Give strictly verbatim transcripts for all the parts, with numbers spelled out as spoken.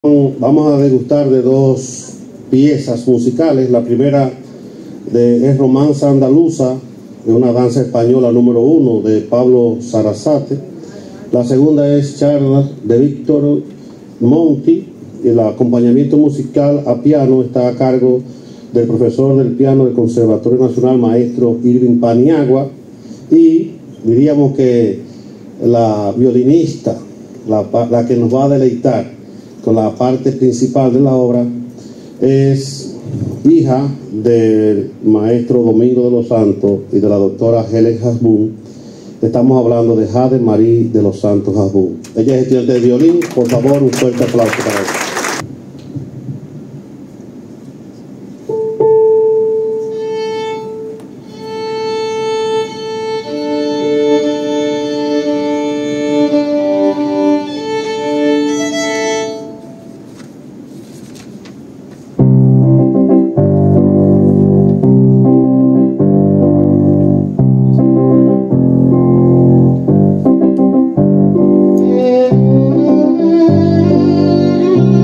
Vamos a degustar de dos piezas musicales. La primera de, es Romanza Andaluza, de una danza española número uno de Pablo Sarasate. La segunda es Charlas de Víctor Monti, y el acompañamiento musical a piano está a cargo del profesor del piano del Conservatorio Nacional, maestro Irving Paniagua, y diríamos que la violinista, la, la que nos va a deleitar con la parte principal de la obra, es hija del maestro Domingo de los Santos y de la doctora Helen Hasbún. Estamos hablando de Jade Marie de los Santos Hasbún. Ella es estudiante de violín. Por favor, un fuerte aplauso para ella. Thank you.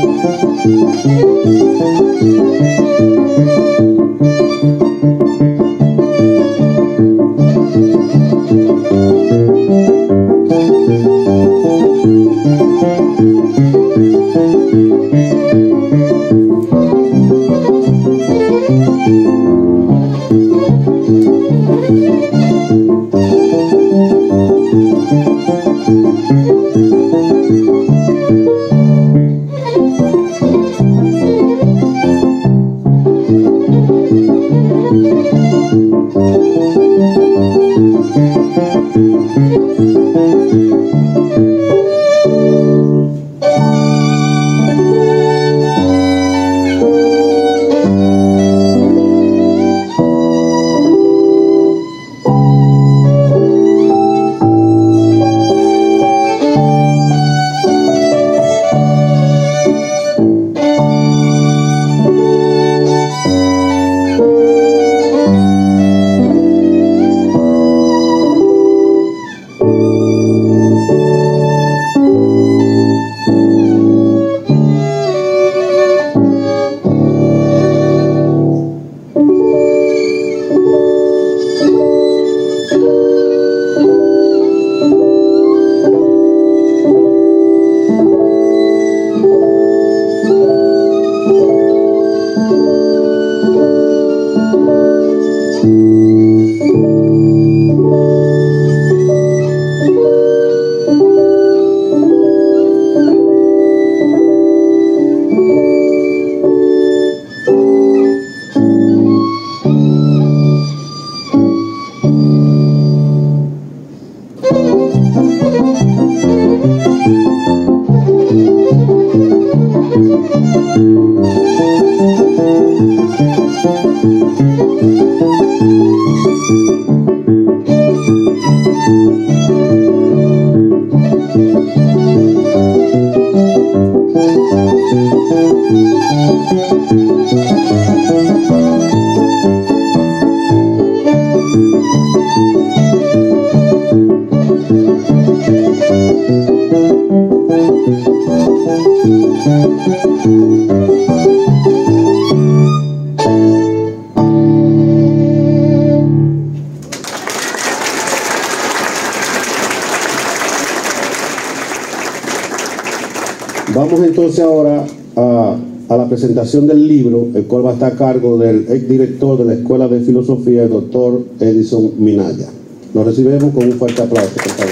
Vamos entonces ahora a, a la presentación del libro, el cual va a estar a cargo del exdirector de la Escuela de Filosofía, el doctor Edison Minaya. Lo recibimos con un fuerte aplauso, por favor.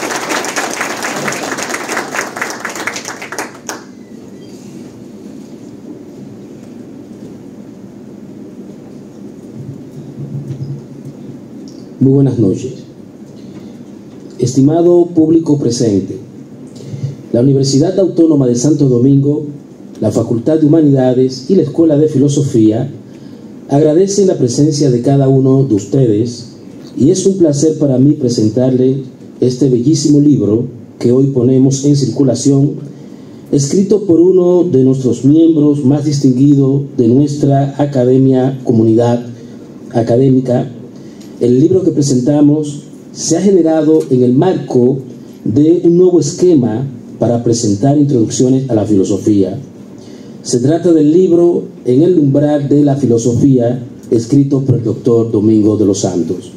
Muy buenas noches. Estimado público presente, la Universidad Autónoma de Santo Domingo, la Facultad de Humanidades y la Escuela de Filosofía agradecen la presencia de cada uno de ustedes y es un placer para mí presentarle este bellísimo libro que hoy ponemos en circulación, escrito por uno de nuestros miembros más distinguidos de nuestra academia, comunidad académica. El libro que presentamos se ha generado en el marco de un nuevo esquema para presentar introducciones a la filosofía. Se trata del libro En el umbral de la filosofía, escrito por el doctor Domingo de los Santos.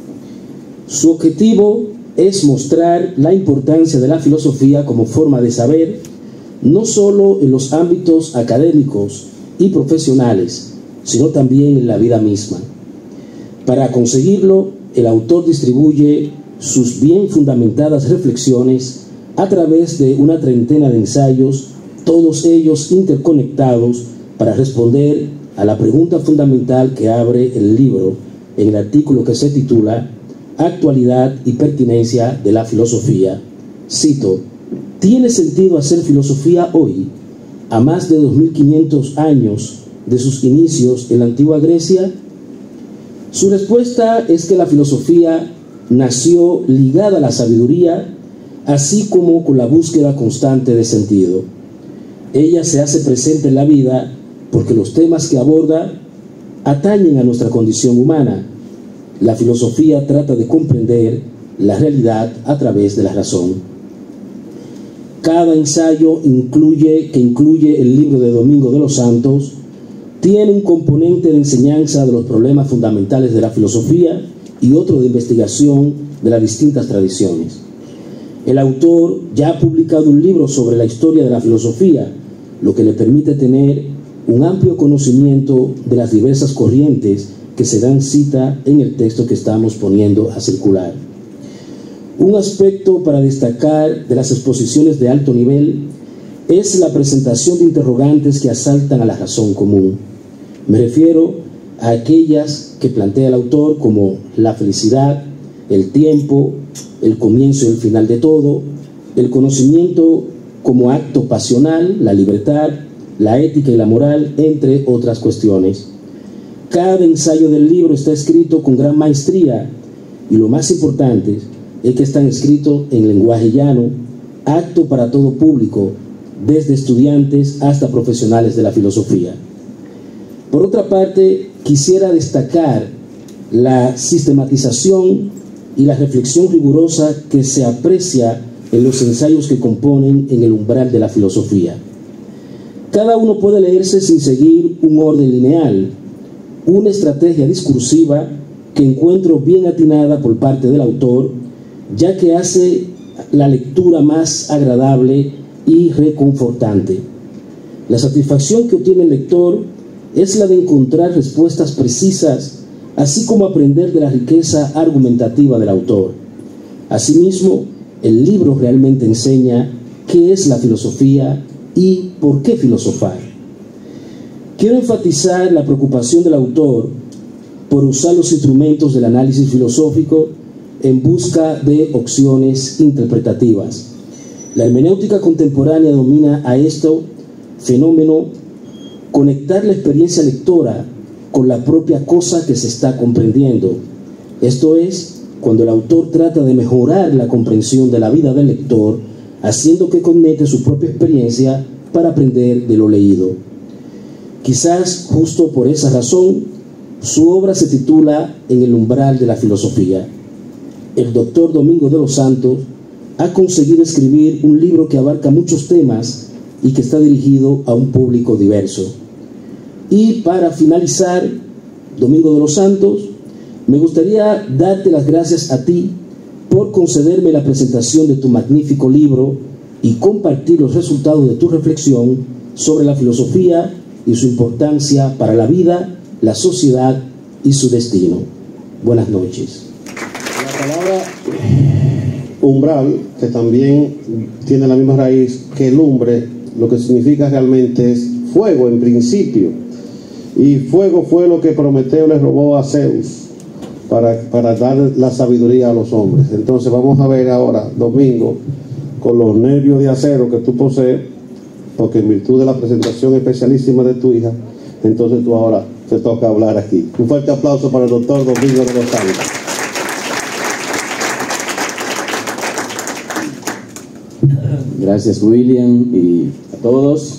Su objetivo es mostrar la importancia de la filosofía como forma de saber, no solo en los ámbitos académicos y profesionales, sino también en la vida misma. Para conseguirlo, el autor distribuye sus bien fundamentadas reflexiones a través de una treintena de ensayos, todos ellos interconectados para responder a la pregunta fundamental que abre el libro en el artículo que se titula Actualidad y pertinencia de la filosofía. Cito: ¿tiene sentido hacer filosofía hoy, a más de dos mil quinientos años de sus inicios en la antigua Grecia? Su respuesta es que la filosofía nació ligada a la sabiduría, así como con la búsqueda constante de sentido. Ella se hace presente en la vida porque los temas que aborda atañen a nuestra condición humana. La filosofía trata de comprender la realidad a través de la razón. Cada ensayo incluye, que incluye el libro de Domingo de los Santos tiene un componente de enseñanza de los problemas fundamentales de la filosofía y otro de investigación de las distintas tradiciones. El autor ya ha publicado un libro sobre la historia de la filosofía, lo que le permite tener un amplio conocimiento de las diversas corrientes que se dan cita en el texto que estamos poniendo a circular. Un aspecto para destacar de las exposiciones de alto nivel es la presentación de interrogantes que asaltan a la razón común. Me refiero a aquellas que plantea el autor como la felicidad, el tiempo, el comienzo y el final de todo, el conocimiento como acto pasional, la libertad, la ética y la moral, entre otras cuestiones. Cada ensayo del libro está escrito con gran maestría y lo más importante es que están escritos en lenguaje llano, apto para todo público, desde estudiantes hasta profesionales de la filosofía. Por otra parte, quisiera destacar la sistematización y la reflexión rigurosa que se aprecia en los ensayos que componen En el umbral de la filosofía. Cada uno puede leerse sin seguir un orden lineal, una estrategia discursiva que encuentro bien atinada por parte del autor, ya que hace la lectura más agradable y reconfortante. La satisfacción que obtiene el lector es la de encontrar respuestas precisas, así como aprender de la riqueza argumentativa del autor. Asimismo, el libro realmente enseña qué es la filosofía y por qué filosofar. Quiero enfatizar la preocupación del autor por usar los instrumentos del análisis filosófico en busca de opciones interpretativas. La hermenéutica contemporánea domina a este fenómeno conectar la experiencia lectora con la propia cosa que se está comprendiendo. Esto es, cuando el autor trata de mejorar la comprensión de la vida del lector, haciendo que conecte su propia experiencia para aprender de lo leído. Quizás justo por esa razón, su obra se titula En el umbral de la filosofía. El doctor Domingo de los Santos ha conseguido escribir un libro que abarca muchos temas y que está dirigido a un público diverso. Y para finalizar, Domingo de los Santos, me gustaría darte las gracias a ti por concederme la presentación de tu magnífico libro y compartir los resultados de tu reflexión sobre la filosofía y su importancia para la vida, la sociedad y su destino. Buenas noches. La palabra umbral, que también tiene la misma raíz que lumbre, lo que significa realmente es fuego en principio. Y fuego fue lo que Prometeo le robó a Zeus para, para dar la sabiduría a los hombres. Entonces vamos a ver ahora, Domingo, con los nervios de acero que tú posees, porque en virtud de la presentación especialísima de tu hija, entonces tú ahora te toca hablar aquí. Un fuerte aplauso para el doctor Domingo de los Santos. Gracias, William, y a todos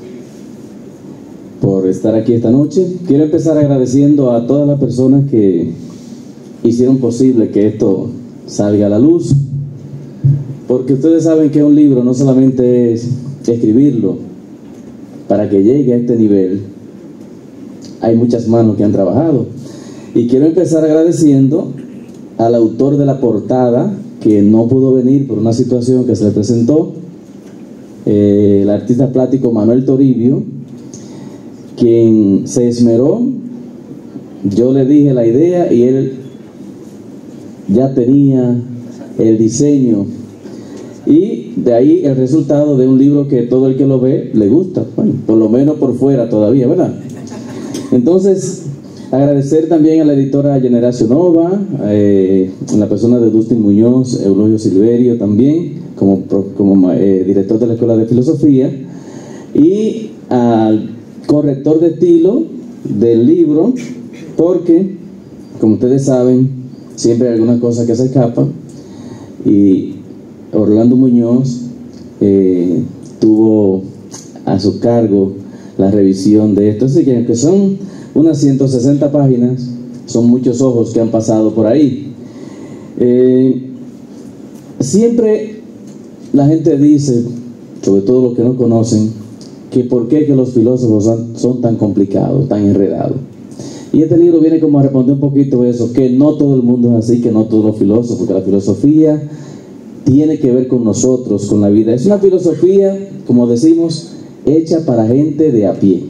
por estar aquí esta noche. Quiero empezar agradeciendo a todas las personas que hicieron posible que esto salga a la luz, porque ustedes saben que un libro no solamente es escribirlo para que llegue a este nivel, hay muchas manos que han trabajado. Y quiero empezar agradeciendo al autor de la portada, que no pudo venir por una situación que se le presentó, eh, el artista plástico Manuel Toribio, quien se esmeró. Yo le dije la idea y él ya tenía el diseño, y de ahí el resultado de un libro que todo el que lo ve le gusta, bueno, por lo menos por fuera todavía, ¿verdad? Entonces, agradecer también a la editora Generación Nova, eh, en la persona de Dustin Muñoz, Eulogio Silverio también, como, como eh, director de la Escuela de Filosofía, y al corrector de estilo del libro, porque, como ustedes saben, siempre hay algunas cosas que se escapan, y Orlando Muñoz eh, tuvo a su cargo la revisión de esto. Así que, aunque son unas ciento sesenta páginas, son muchos ojos que han pasado por ahí. Eh, siempre la gente dice, sobre todo los que no conocen, que por qué que los filósofos son, son tan complicados, tan enredados. Y este libro viene como a responder un poquito eso, que no todo el mundo es así, que no todos los filósofos, porque la filosofía tiene que ver con nosotros, con la vida. Es una filosofía, como decimos, hecha para gente de a pie.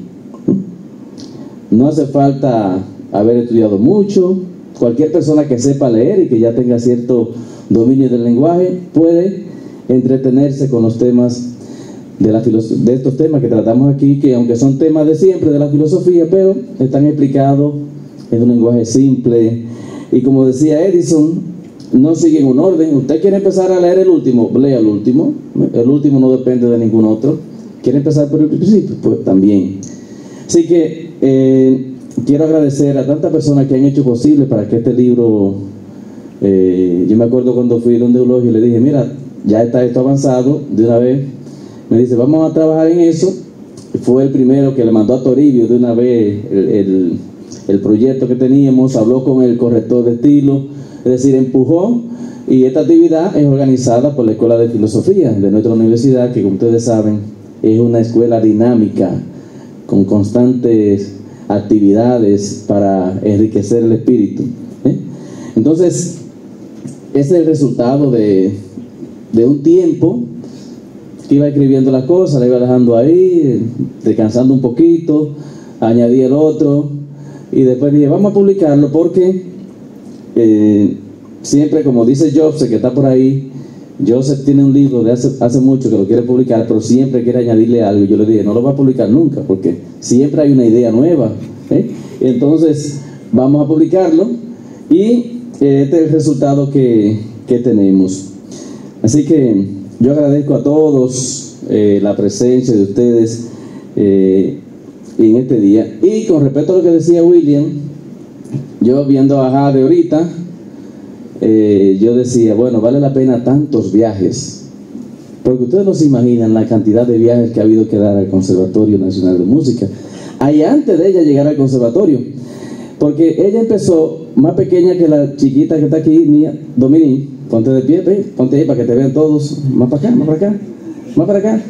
No hace falta haber estudiado mucho. Cualquier persona que sepa leer y que ya tenga cierto dominio del lenguaje puede entretenerse con los temas de, la de estos temas que tratamos aquí, que aunque son temas de siempre de la filosofía, pero están explicados en un lenguaje simple. Y como decía Edison, no siguen un orden. Usted quiere empezar a leer el último, lea el último. El último no depende de ningún otro. ¿Quiere empezar por el principio? Pues también. Así que eh, quiero agradecer a tantas personas que han hecho posible para que este libro, eh, yo me acuerdo cuando fui donde Eulogio y le dije, mira, ya está esto avanzado, de una vez me dice, vamos a trabajar en eso. Fue el primero que le mandó a Toribio de una vez el, el, el proyecto que teníamos, habló con el corrector de estilo, es decir, empujó. Y esta actividad es organizada por la Escuela de Filosofía de nuestra universidad, que como ustedes saben es una escuela dinámica con constantes actividades para enriquecer el espíritu, ¿eh? Entonces ese es el resultado de, de un tiempo que iba escribiendo las cosas, la iba dejando ahí, descansando un poquito, añadí el otro y después dije, vamos a publicarlo porque eh, siempre, como dice Jobs, que está por ahí, Joseph tiene un libro de hace, hace mucho que lo quiere publicar, pero siempre quiere añadirle algo. Yo le dije, no lo va a publicar nunca, porque siempre hay una idea nueva, ¿eh? Entonces, vamos a publicarlo y este es el resultado que, que tenemos. Así que yo agradezco a todos eh, la presencia de ustedes eh, en este día. Y con respecto a lo que decía William, yo viendo a Jade ahorita, Eh, yo decía, bueno, vale la pena tantos viajes, porque ustedes no se imaginan la cantidad de viajes que ha habido que dar al Conservatorio Nacional de Música, ahí antes de ella llegar al conservatorio, porque ella empezó más pequeña que la chiquita que está aquí, mía, Dominique, ponte de pie, ve, ponte ahí para que te vean todos, más para acá, más para acá, más para acá,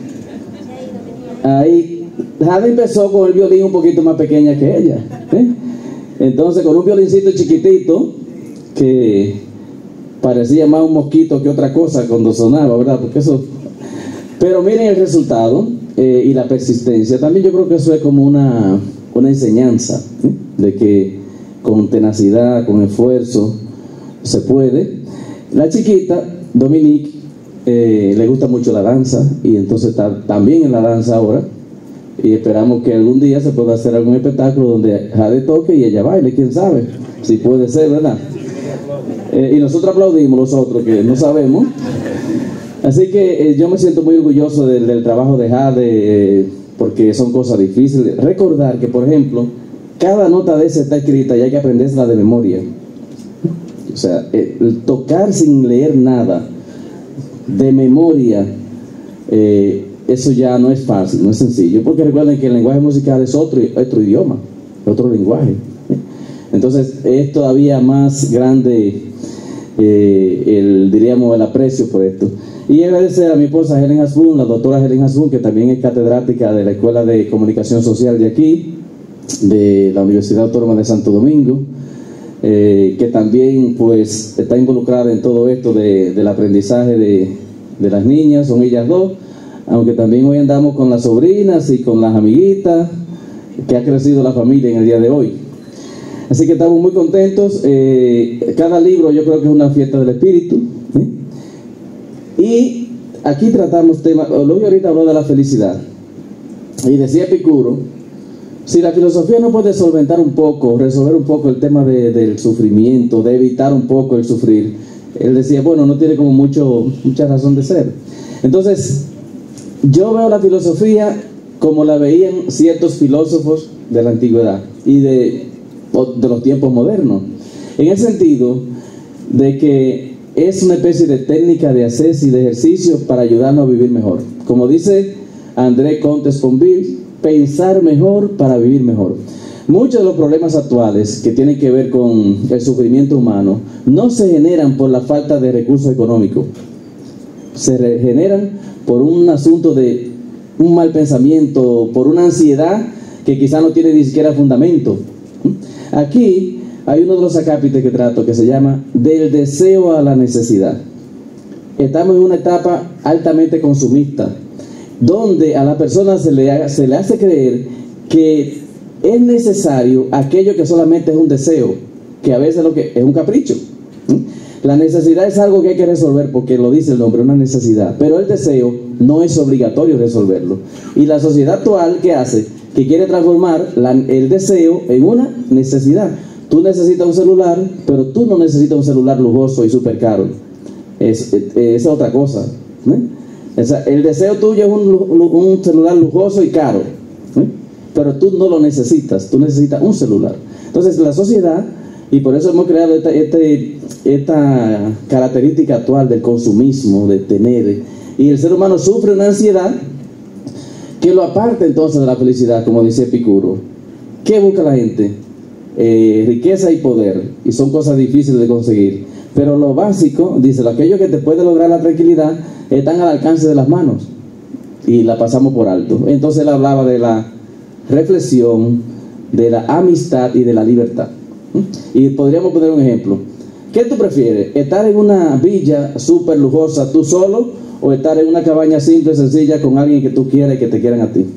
ahí, Jade empezó con el violín un poquito más pequeña que ella, ¿eh? Entonces con un violincito chiquitito, que parecía más un mosquito que otra cosa cuando sonaba, ¿verdad? Porque eso... Pero miren el resultado eh, y la persistencia. También yo creo que eso es como una, una enseñanza, ¿eh? De que con tenacidad, con esfuerzo, se puede. La chiquita, Dominique, eh, le gusta mucho la danza y entonces está también en la danza ahora. Y esperamos que algún día se pueda hacer algún espectáculo donde Jade toque y ella baile, quién sabe, si puede ser, ¿verdad? Eh, y nosotros aplaudimos, los otros que no sabemos. Así que eh, yo me siento muy orgulloso del, del trabajo de Jade, eh, porque son cosas difíciles. Recordar que, por ejemplo, cada nota de esa está escrita y hay que aprenderla de memoria. O sea, eh, tocar sin leer nada de memoria, eh, eso ya no es fácil, no es sencillo, porque recuerden que el lenguaje musical es otro, otro idioma, otro lenguaje. Entonces es todavía más grande eh, el, diríamos, el aprecio por esto. Y agradecer a mi esposa Helen Hasbun, la doctora Helen Hasbun, que también es catedrática de la Escuela de Comunicación Social de aquí, de la Universidad Autónoma de Santo Domingo, eh, que también pues está involucrada en todo esto de, del aprendizaje de, de las niñas, son ellas dos, aunque también hoy andamos con las sobrinas y con las amiguitas, que ha crecido la familia en el día de hoy. Así que estamos muy contentos. Eh, cada libro yo creo que es una fiesta del espíritu, ¿eh? Y aquí tratamos temas. Luego ahorita habló de la felicidad y decía Epicuro, si la filosofía no puede solventar un poco, resolver un poco el tema de, del sufrimiento, de evitar un poco el sufrir, él decía, bueno, no tiene como mucho, mucha razón de ser. Entonces yo veo la filosofía como la veían ciertos filósofos de la antigüedad y de de los tiempos modernos, en el sentido de que es una especie de técnica de ascesis y de ejercicio para ayudarnos a vivir mejor. Como dice André Comte Sponville, pensar mejor para vivir mejor. Muchos de los problemas actuales que tienen que ver con el sufrimiento humano no se generan por la falta de recursos económicos, se generan por un asunto de un mal pensamiento, por una ansiedad que quizá no tiene ni siquiera fundamento. Aquí hay uno de los acápites que trato que se llama del deseo a la necesidad. Estamos en una etapa altamente consumista, donde a la persona se le, se le hace creer que es necesario aquello que solamente es un deseo, que a veces lo que es un capricho. La necesidad es algo que hay que resolver porque lo dice el nombre, una necesidad, pero el deseo no es obligatorio resolverlo. Y la sociedad actual, ¿qué hace? Que quiere transformar la, el deseo en una necesidad. Tú necesitas un celular, pero tú no necesitas un celular lujoso y súper caro. Es, es, es otra cosa, ¿eh? O sea, el deseo tuyo es un, un celular lujoso y caro, ¿eh? Pero tú no lo necesitas, tú necesitas un celular. Entonces la sociedad, y por eso hemos creado esta, este, esta característica actual del consumismo, de tener, y el ser humano sufre una ansiedad que lo aparta entonces de la felicidad, como dice Epicuro. ¿Qué busca la gente? Eh, riqueza y poder, y son cosas difíciles de conseguir, pero lo básico, dice, aquello que te puede lograr la tranquilidad están al alcance de las manos y la pasamos por alto. Entonces él hablaba de la reflexión, de la amistad y de la libertad. Y podríamos poner un ejemplo. ¿Qué tú prefieres? ¿Estar en una villa súper lujosa tú solo o estar en una cabaña simple, sencilla, con alguien que tú quieras y que te quieran a ti?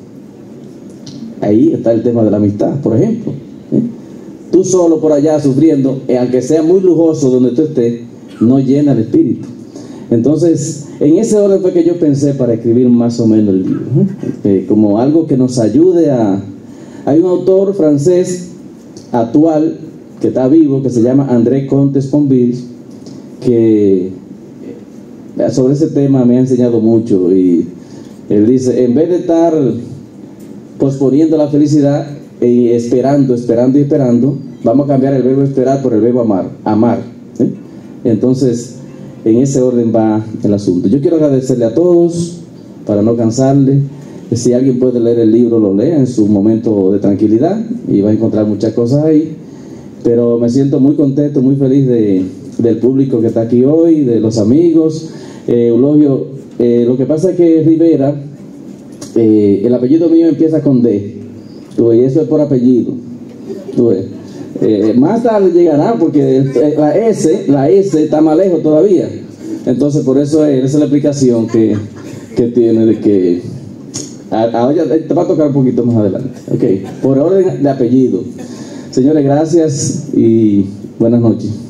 Ahí está el tema de la amistad, por ejemplo. ¿Eh? Tú solo por allá sufriendo, eh, aunque sea muy lujoso donde tú estés, no llena el espíritu. Entonces, en ese orden fue que yo pensé para escribir más o menos el libro, ¿eh? Eh, como algo que nos ayude a... Hay un autor francés actual que está vivo, que se llama André Comte Sponville, que sobre ese tema me ha enseñado mucho, y él dice, en vez de estar posponiendo la felicidad y esperando, esperando y esperando, vamos a cambiar el verbo esperar por el verbo amar, amar, ¿eh? Entonces, en ese orden va el asunto. Yo quiero agradecerle a todos, para no cansarle. Si alguien puede leer el libro, lo lea en su momento de tranquilidad y va a encontrar muchas cosas ahí. Pero me siento muy contento, muy feliz de, del público que está aquí hoy, de los amigos. Eh, Eulogio, eh, lo que pasa es que Rivera, eh, el apellido mío empieza con D, tú, y eso es por apellido. Tú, eh, más tarde llegará porque el, la S, la S está más lejos todavía. Entonces por eso es, esa es la explicación que, que tiene de que ahora te va a tocar un poquito más adelante. Okay. Por orden de apellido. Señores, gracias y buenas noches.